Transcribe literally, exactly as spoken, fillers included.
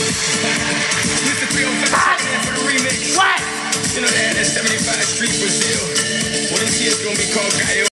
Mister three oh five checking in for the remix. What? You know they had that seventy-five Street Brazil. Well, this year's gonna be called Gaio.